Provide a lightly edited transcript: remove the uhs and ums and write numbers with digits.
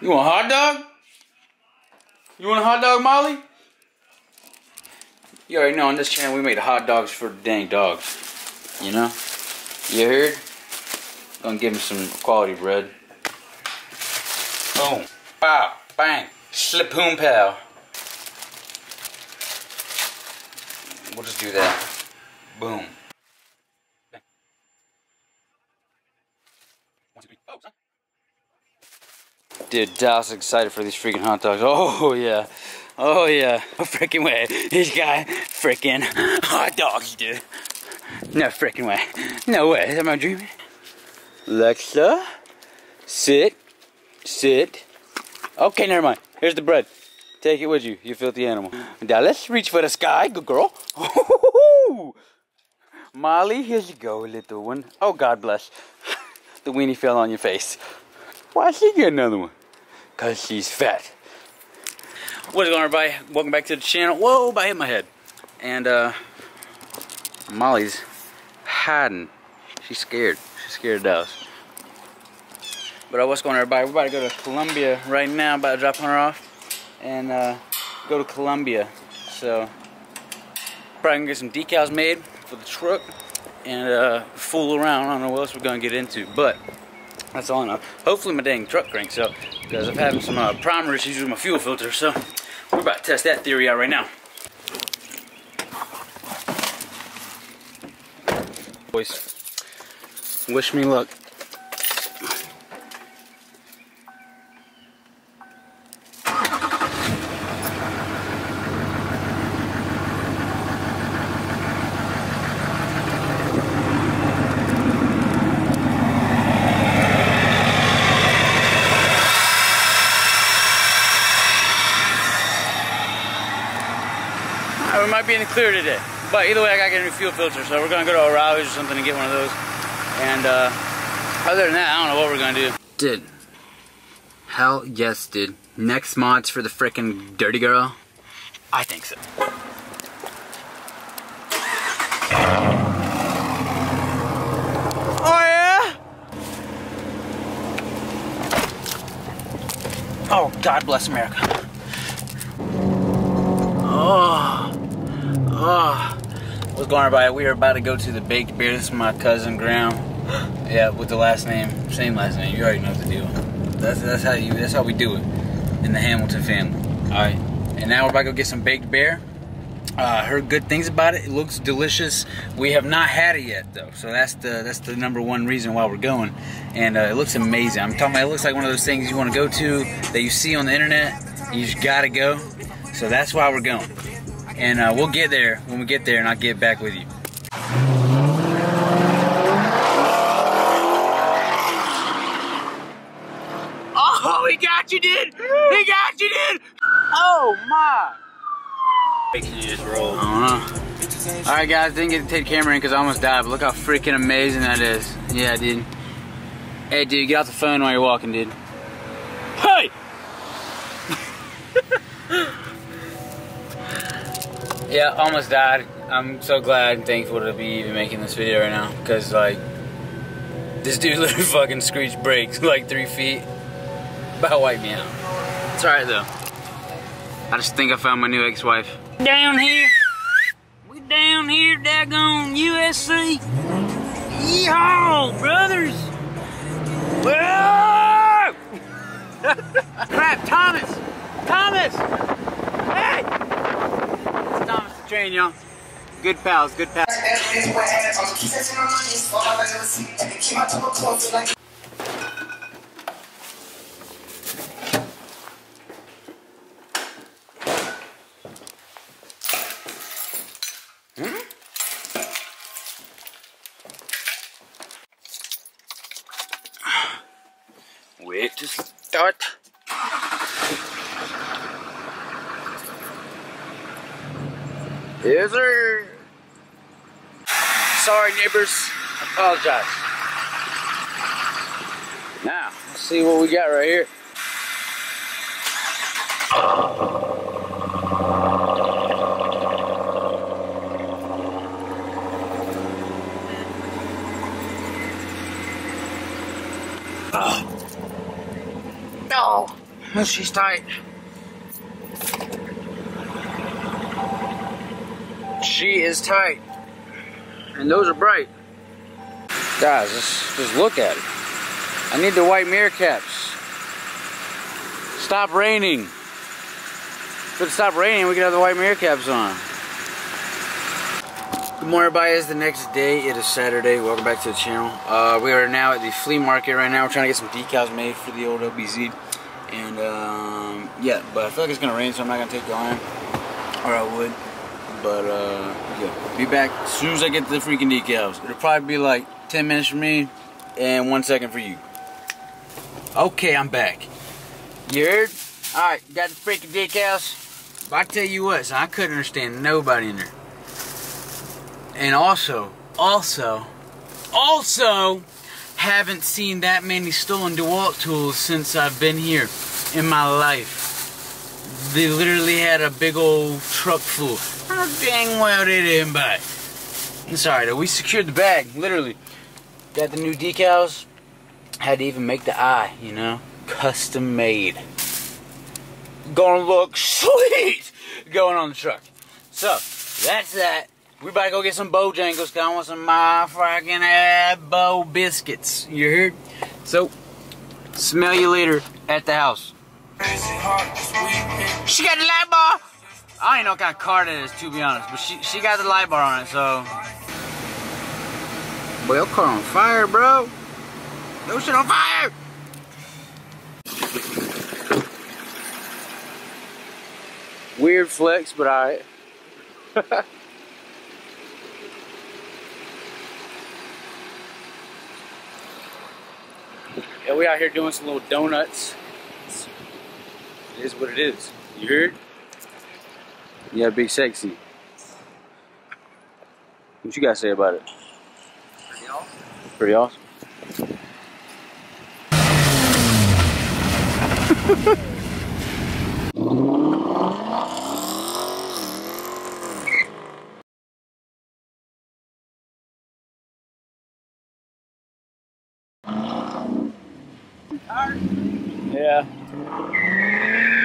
You want a hot dog? You want a hot dog, Molly? You already know on this channel we made hot dogs for the dang dogs. You know? You heard? Gonna give him some quality bread. Boom. Pow. Bang. Slip-poom pow. We'll just do that. Boom. Dude, Dallas is excited for these freaking hot dogs. Oh yeah. Oh yeah. No freaking way. This guy freaking hot dogs, dude. No freaking way. No way. Am I dreaming? Alexa, sit. Sit. Okay, never mind. Here's the bread. Take it with you, you filthy animal. Dallas, reach for the sky. Good girl. Molly, here you go, little one. Oh, God bless. The weenie fell on your face. Why she get another one? Because she's fat. What's going on, everybody? Welcome back to the channel. Whoa, I hit my head. And, Molly's hiding. She's scared. She's scared of Dallas. But what's going on, everybody? We're about to go to Columbia right now. About to drop Hunter off. And, go to Columbia. So, probably gonna get some decals made for the truck. And, fool around. I don't know what else we're gonna get into. But, that's all I know. Hopefully my dang truck cranks up. Because I'm having some primer issues with my fuel filter. So, we're about to test that theory out right now. Boys, wish me luck. We might be in the clear today, but either way I gotta get a new fuel filter, so we're gonna go to O'Reilly's or something to get one of those. And other than that, I don't know what we're gonna do. Dude, hell yes, dude. Next mods for the frickin' dirty girl? I think so. Oh yeah? Oh, God bless America. Oh. Oh, what's going on, everybody? We are about to go to the Baked Beer. This is my cousin Graham. Yeah, with the last name, same last name. You already know the deal. That's how we do it in the Hamilton family. All right, and now we're about to go get some Baked Beer. Heard good things about it. It looks delicious. We have not had it yet though, so that's the #1 reason why we're going. And it looks amazing. I'm talking about, it looks like one of those things you want to go to that you see on the internet. You just gotta go. So that's why we're going. And we'll get there when we get there, and I'll get back with you. Oh, he got you, dude! He got you, dude! Oh, my! You just rolled. Alright, guys, didn't get to take the camera in because I almost died, but look how freaking amazing that is. Yeah, dude. Hey, dude, get off the phone while you're walking, dude. Hey! Yeah, almost died. I'm so glad and thankful to be even making this video right now, because like this dude literally fucking screeched brakes like 3 feet. About wiped me out. It's alright though. I just think I found my new ex-wife. Down here. We down here, daggone USC. Yeehaw, brothers. Whoa! Crap, Thomas! Thomas! Hey! Thomas the train, y'all. Good pals, good pals. Wait to start. Yes, sir. Sorry, neighbors. I apologize. Now, let's see what we got right here. Oh. She's tight. She is tight. And those are bright. Guys, just look at it. I need the white mirror caps. Stop raining. If it stopped raining, we could have the white mirror caps on. Good morning, everybody. It's the next day. It is Saturday. Welcome back to the channel. We are now at the flea market right now. We're trying to get some decals made for the old LBZ. And yeah, but I feel like it's gonna rain, so I'm not gonna take you on, or I would. But yeah, be back as soon as I get to the freaking decals. It'll probably be like 10 minutes for me and 1 second for you. Okay, I'm back. You heard? Alright, got the freaking decals. But I tell you what, so I couldn't understand nobody in there. And also, haven't seen that many stolen DeWalt tools since I've been here in my life. They literally had a big old truck full. Oh, dang well they didn't buy. It's alright though, we secured the bag, literally. Got the new decals. Had to even make the eye, you know. Custom made. Gonna look sweet going on the truck. So, that's that. We about to go get some Bojangles because I want some my fucking Bo biscuits. You heard? So, smell you later at the house. She got the light bar. I don't even know what kind of car that is, to be honest, but she got the light bar on it, so. Boy, your car on fire, bro. Your shit on fire. Weird flex, but alright. Yeah, we out here doing some little donuts. It is what it is. You heard? Yeah, big sexy. What you gotta say about it? Pretty awesome. Pretty awesome. Yeah.